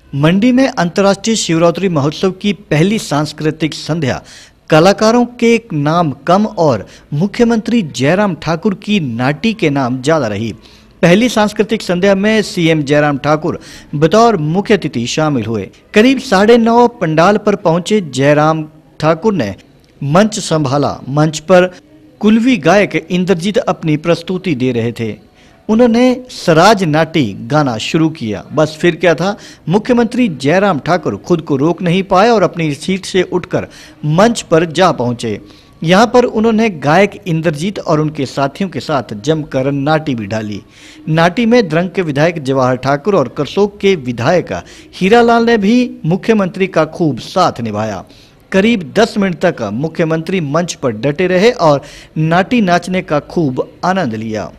मंडी में अंतर्राष्ट्रीय शिवरात्रि महोत्सव की पहली सांस्कृतिक संध्या कलाकारों के नाम कम और मुख्यमंत्री जयराम ठाकुर की नाटी के नाम ज्यादा रही। पहली सांस्कृतिक संध्या में सीएम जयराम ठाकुर बतौर मुख्य अतिथि शामिल हुए। करीब 9:30 पंडाल पर पहुंचे जयराम ठाकुर ने मंच संभाला। मंच पर कुलवी गायक इंद्रजीत अपनी प्रस्तुति दे रहे थे। उन्होंने सराज नाटी गाना शुरू किया। बस फिर क्या था, मुख्यमंत्री जयराम ठाकुर खुद को रोक नहीं पाए और अपनी सीट से उठकर मंच पर जा पहुंचे। यहां पर उन्होंने गायक इंद्रजीत और उनके साथियों के साथ जमकर नाटी भी डाली। नाटी में द्रंग के विधायक जवाहर ठाकुर और करसोग के विधायक हीरालाल ने भी मुख्यमंत्री का खूब साथ निभाया। करीब 10 मिनट तक मुख्यमंत्री मंच पर डटे रहे और नाटी नाचने का खूब आनंद लिया।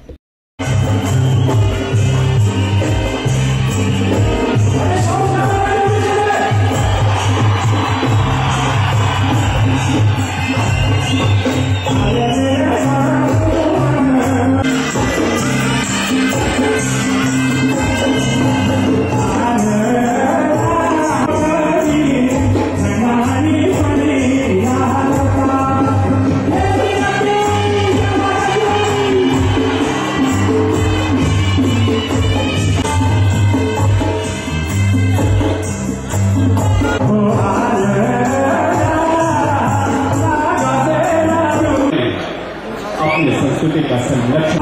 संस्कृति का संरक्षण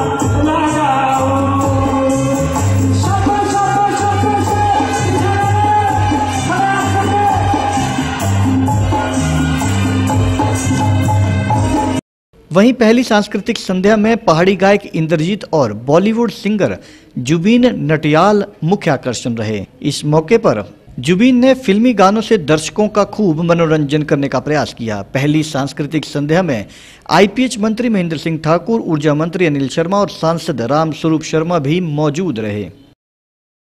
वहीं पहली सांस्कृतिक संध्या में पहाड़ी गायक इंद्रजीत और बॉलीवुड सिंगर जुबीन नटियाल मुख्य आकर्षण रहे। इस मौके पर जुबीन ने फिल्मी गानों से दर्शकों का खूब मनोरंजन करने का प्रयास किया। पहली सांस्कृतिक संध्या में आईपीएच मंत्री महेंद्र सिंह ठाकुर, ऊर्जा मंत्री अनिल शर्मा और सांसद राम स्वरूप शर्मा भी मौजूद रहे।